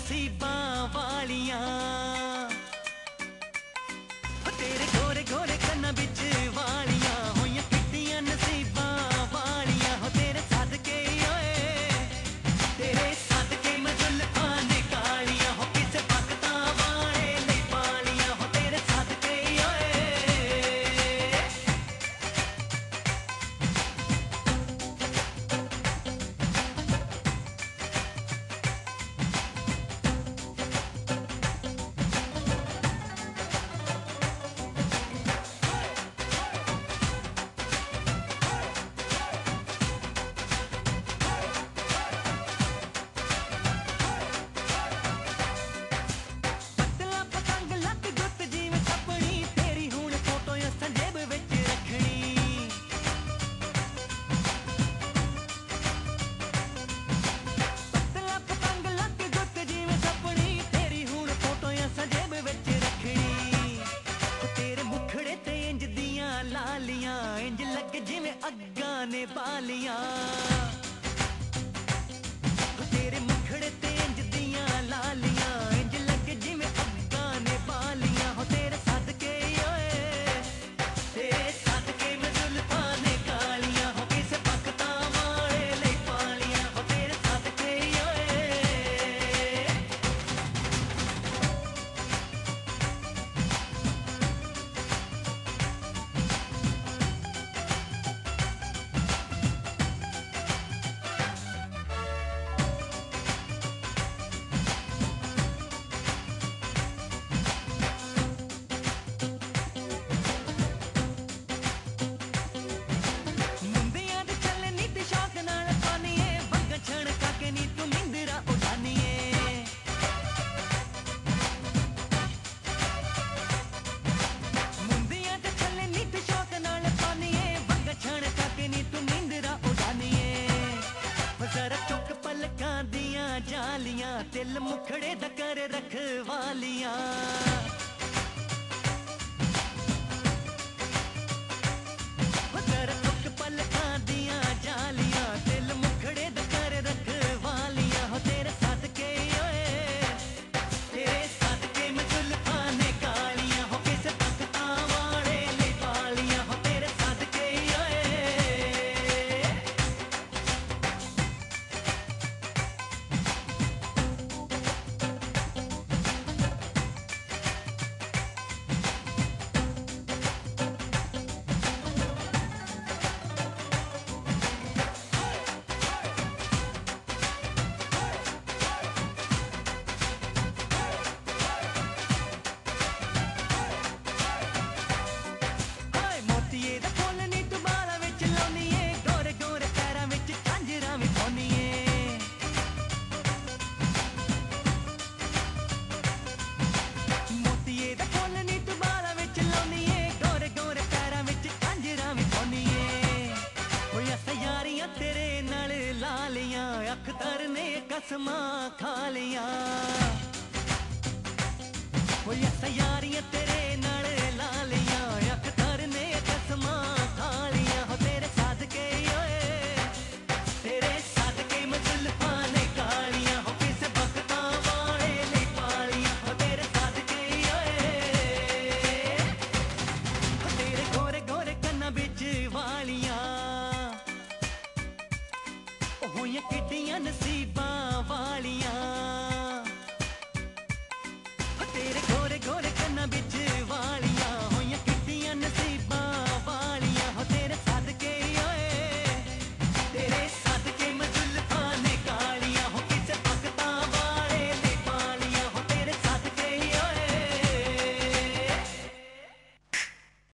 नसीबां वालियां तेरे गोरे गोरे कन्ना बिच वालियां होइयां किट्टियां नसीबां वालियां हो तेरे सदके ओए तेरे सदके मैं जुल्फां ने कालियां हो किसे बखतां वाले नहीं पालियां हो तेरे सदके ओए लालियां इंज लग जिवें अग्गां ने बालियां तेरे मुखड़े ते इंज दियां लालियां इंज लग जिवें अग्गां ने बालियां हो तेरे सदके ओए तेरे सदके मैं जुल्फां ने कालियां हो किसे बखतां वाले नहीं पालियां हो तेरे सदके ओए जालियां तिल मुखड़े दा कर रखवालियां जरा चुक पलकां दियां जालियां तिल मुखड़े दा कर रखवालियां हो तेरे सदके ओए तेरे सदके मैं जुल्फां ने कालियां हो किसे बखतां वाले नहीं पालियां हो तेरे सदके ओए तेरे नाल लालियां अखतर ने कसमां खा लियां यारियां तेरे